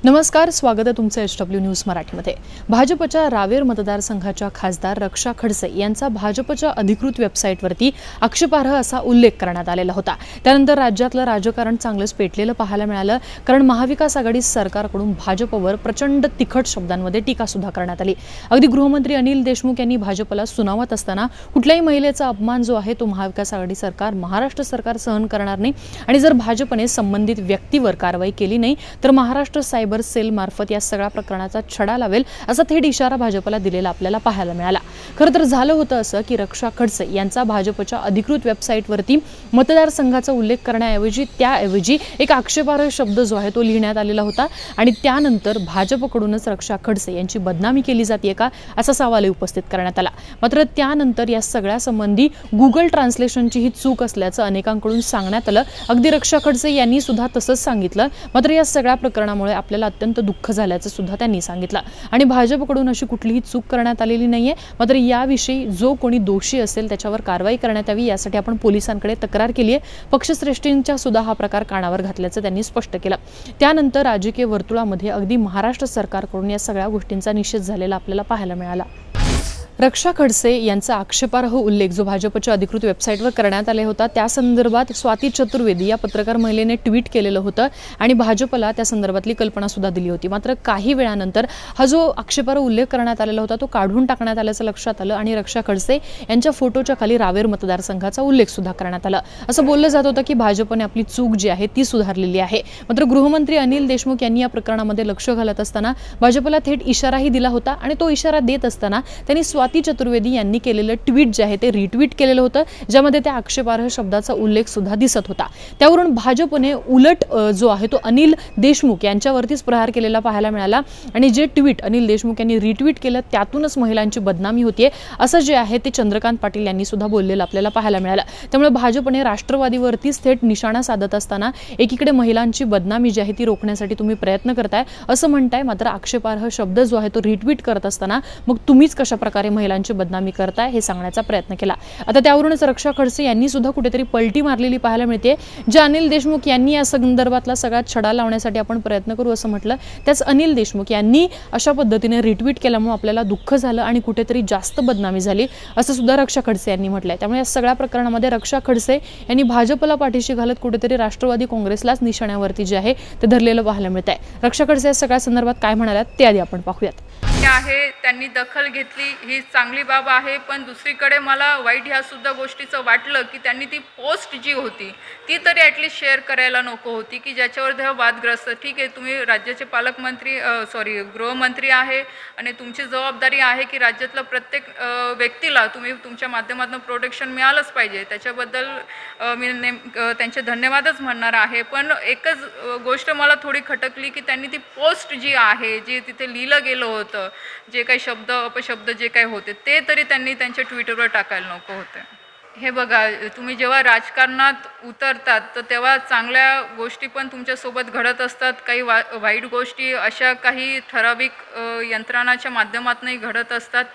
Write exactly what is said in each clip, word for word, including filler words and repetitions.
नमस्कार, स्वागत आहे तुमचं एच डब्ल्यू न्यूज मराठीमध्ये। भाजपच्या रावेर मतदारसंघाच्या खासदार रक्षा खडसे यांचा भाजपच्या अधिकृत वेबसाईटवरती आक्षेपार्ह असा उल्लेख करण्यात आलेला होता। त्यानंतर राज्यातलं राजकारण चांगलंच पेटलेलं पाहायला मिळालं, कारण महाविकास आघाडी सरकारकडून भाजपवर प्रचंड तिखट शब्दांमध्ये टीका सुद्धा करण्यात आली। अगदी गृहमंत्री अनिल देशमुख यांनी भाजपला सुनावत असताना कुठल्याही महिलेचा अपमान जो आहे तो महाविकास आघाडी सरकार महाराष्ट्र सरकार सहन करणार नाही, आणि जर भाजपने संबंधित व्यक्तीवर कारवाई केली नाही तर महाराष्ट्र सायबर सेल मार्फत या सगळ्या प्रकरणाचा छडा लावेल असा थेट इशारा भाजपला दिलेला आपल्याला पाहायला मिळाला। खरं तर झालं होतं असं की रक्षा खडसे यांचा भाजपच्या अधिकृत वेबसाईटवरती मतदारसंघाचा उल्लेख करण्याऐवजी त्याऐवजी एक आक्षेपार्ह शब्द जो आहे तो लिहिण्यात आलेला होता, आणि त्यानंतर भाजपकडूनच रक्षा खडसे यांची बदनामी केली जाते का असा सवाल उपस्थित करण्यात आला। मात्र त्यानंतर या सगळ्या संबंधी गुगल ट्रान्सलेशनची ही चूक असल्याचं अनेकांकडून सांगण्यात आलं। अगदी रक्षा खडसे यांनी सुद्धा तसंच सांगितलं। मात्र या सगळ्या प्रकरणामुळे आपल्याला अत्यंत दुःख झाल्याचं सुद्धा त्यांनी सांगितलं, आणि भाजपकडून अशी कुठलीही चूक करण्यात आलेली नाहीये। मात्र याविषयी जो कोणी दोषी असेल त्याच्यावर कारवाई करण्यात यावी यासाठी आपण पोलिसांकडे तक्रार केली आहे। पक्षश्रेष्ठींच्या सुद्धा हा प्रकार कानावर घातल्याचं त्यांनी स्पष्ट केलं। त्यानंतर राजकीय वर्तुळामध्ये अगदी महाराष्ट्र सरकारकडून या सगळ्या गोष्टींचा निषेध झालेला आपल्याला पाहायला मिळाला। रक्षा खडसे यांचा आक्षेपार्ह उल्लेख जो भाजपच्या अधिकृत वेबसाईटवर करण्यात आले होता त्या संदर्भात स्वाती चतुर्वेदी या पत्रकार महिलेने ट्विट केलेलं होतं, आणि भाजपला त्या संदर्भातली कल्पना सुद्धा दिली होती। मात्र काही वेळानंतर हा जो आक्षेपार्ह उल्लेख करण्यात आलेला होता तो काढून टाकण्यात आल्याचं लक्षात आलं, आणि रक्षा खडसे यांच्या फोटोच्या खाली रावेर मतदारसंघाचा उल्लेख सुद्धा करण्यात आला। असं बोललं जात होतं की भाजपने आपली चूक जी आहे ती सुधारलेली आहे। मात्र गृहमंत्री अनिल देशमुख यांनी या प्रकरणामध्ये लक्ष घालत असताना भाजपला थेट इशाराही दिला होता, आणि तो इशारा देत असताना त्यांनी स्वाती चतुर्वेदी यांनी केलेलं ट्विट जे आहे ते रिट्विट केलेलं होतं, ज्यामध्ये त्या आक्षेपार्ह शब्दाचा उल्लेख सुद्धा दिसत होता। त्यावरून भाजपने उलट जो आहे तो अनिल देशमुख यांच्यावरतीच प्रहार केलेला पाहायला मिळाला, आणि जे ट्विट अनिल देशमुख यांनी रिट्विट केलं त्यातूनच महिलांची बदनामी होतीये असं जे आहे ते चंद्रकांत पाटील यांनी सुद्धा बोललेलं आपल्याला पाहायला मिळालं। त्यामुळे भाजपने राष्ट्रवादीवरतीच थेट निशाणा साधत असताना एकीकडे महिलांची बदनामी जी आहे ती रोखण्यासाठी तुम्ही प्रयत्न करताय असं म्हणताय, मात्र आक्षेपार्ह शब्द जो आहे तो रिट्विट करत असताना मग तुम्हीच कशा प्रकारे महिलांची बदनामी करताय हे सांगण्याचा प्रयत्न केला। आता त्यावरूनच रक्षा खडसे यांनी सुद्धा कुठेतरी पलटी मारलेली पाहायला मिळते। जे अनिल देशमुख यांनी या संदर्भातला सगळा छडा लावण्यासाठी आपण प्रयत्न करू असं म्हटलं, त्याच अनिल देशमुख यांनी अशा पद्धतीने रिट्विट केल्यामुळे आपल्याला दुःख झालं आणि कुठेतरी जास्त बदनामी झाली असं सुद्धा रक्षा खडसे यांनी म्हटलंय। त्यामुळे या सगळ्या प्रकरणामध्ये रक्षा खडसे यांनी भाजपला पाठीशी घालत कुठेतरी राष्ट्रवादी काँग्रेसलाच निशाण्यावरती जे आहे ते धरलेलं पाहायला मिळत आहे। रक्षा खडसे या सगळ्या संदर्भात काय म्हणाल्यात ते आधी आपण पाहूयात। आहे त्यांनी दखल घेतली ही चांगली बाब आहे, पण दुसरीकडे मला वाईट ह्या सुद्धा गोष्टीचं वाटलं की त्यांनी ती पोस्ट जी होती ती तरी ॲटलिस्ट शेअर करायला नको होती, की ज्याच्यावर तेव्हा वादग्रस्त ठीक आहे तुम्ही राज्याचे पालकमंत्री सॉरी गृहमंत्री आहे, आणि तुमची जबाबदारी आहे की राज्यातल्या प्रत्येक व्यक्तीला तुम्ही तुमच्या माध्यमातून प्रोटेक्शन मिळालंच पाहिजे, त्याच्याबद्दल मी नेम त्यांचे धन्यवादच म्हणणार आहे। पण एकच गोष्ट मला थोडी खटकली की त्यांनी ती पोस्ट जी आहे जी तिथे लिहिलं गेलं होतं, जे काही शब्द अपशब्द जे काही होते ते तरी त्यांनी त्यांच्या ट्विटरवर टाकायला नको होते। हे बघा, तुम्ही जेव्हा राजकारणात उतरतात तर तेव्हा चांगल्या गोष्टी पण तुमच्यासोबत घडत असतात, काही वा वाईट गोष्टी अशा काही ठराविक यंत्रणाच्या माध्यमातूनही घडत असतात।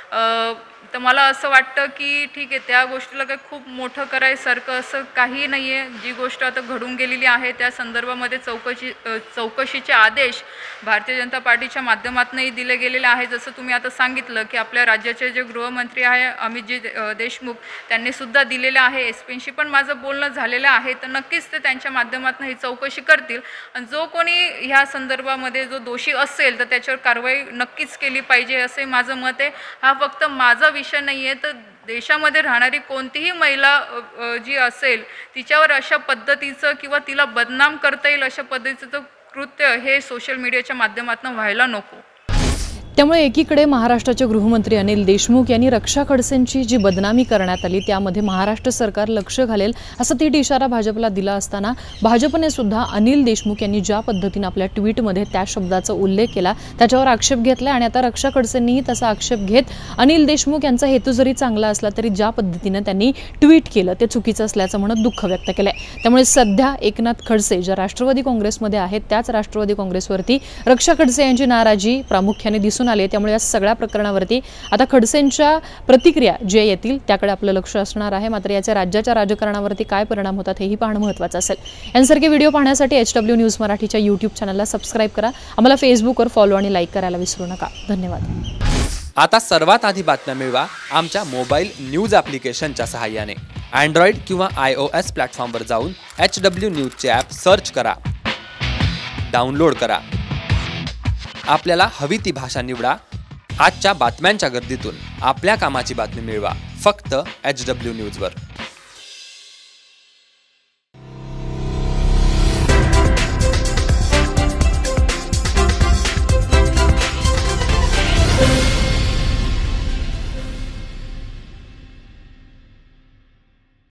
तर मला असं वाटतं की ठीक आहे त्या गोष्टीला काही खूप मोठं करायसारखं असं काही नाही आहे। जी गोष्ट आता घडून गेलेली आहे त्या संदर्भामध्ये चौकशी चौकशीचे आदेश भारतीय जनता पार्टीच्या माध्यमातूनही दिले गेलेले आहे। जसं तुम्ही आता सांगितलं की आपल्या राज्याचे जे गृहमंत्री आहे अमितजी देशमुख त्यांनी सुद्धा दिलेलं आहे, एस पींशी पण माझं बोलणं झालेलं आहे, तर नक्कीच ते त्यांच्या माध्यमातून ही चौकशी करतील, आणि जो कोणी ह्या संदर्भामध्ये जो दोषी असेल तर त्याच्यावर कारवाई नक्कीच केली पाहिजे असं माझं मत आहे। हा फक्त माझा विषय नाही आहे, तर देशामध्ये राहणारी कोणतीही महिला जी असेल तिच्यावर अशा पद्धतीचं किंवा तिला बदनाम करता येईल अशा पद्धतीचं कृत्य हे सोशल मीडियाच्या माध्यमातून व्हायला नको। त्यामुळे एकीकडे महाराष्ट्राचे गृहमंत्री अनिल देशमुख यांनी रक्षा खडसेंची जी बदनामी करण्यात आली त्यामध्ये महाराष्ट्र सरकार लक्ष घालेल असा थेट इशारा भाजपला दिला असताना भाजपने सुद्धा अनिल देशमुख यांनी ज्या पद्धतीने आपल्या ट्विटमध्ये त्या शब्दाचा उल्लेख केला त्याच्यावर आक्षेप घेतला, आणि आता रक्षा खडसेंनीही तसा आक्षेप घेत अनिल देशमुख यांचा हेतू जरी चांगला असला तरी ज्या पद्धतीने त्यांनी ट्विट केलं ते चुकीचं असल्याचं म्हणत दुःख व्यक्त केलंय। त्यामुळे सध्या एकनाथ खडसे ज्या राष्ट्रवादी काँग्रेसमध्ये आहेत त्याच राष्ट्रवादी काँग्रेसवरती रक्षा खडसे यांची नाराजी प्रामुख्याने दिसून दिसून आली आहे, त्यामुळे या सगळ्या प्रकरणावरती आता खडसेंच्या प्रतिक्रिया जे येतील त्याकडे आपलं लक्ष असणार आहे. मात्र याचे राज्याच्या राजकारणावरती काय परिणाम होतात हेही पाहणं महत्त्वाचं असेल. यांसारखे व्हिडिओ पाहण्यासाठी एच डब्ल्यू न्यूज मराठीच्या यूट्यूब चॅनलला सबस्क्राईब करा. आम्हाला फेसबुकवर फॉलो आणि लाईक करायला विसरू नका. धन्यवाद. आता सर्वात आधी बातम्या मिळवा आमच्या मोबाईल न्यूज ॲप्लिकेशनच्या सहाय्याने. अँड्रॉइड किंवा आय ओ एस प्लॅटफॉर्मवर जाऊन एच डब्ल्यू न्यूजचे ॲप सर्च करा, डाउनलोड करा. आपल्याला हवी ती भाषा निवडा. आजच्या बातम्यांच्या गर्दीतून आपल्या कामाची बातमी मिळवा फक्त एच डब्ल्यू न्यूजवर.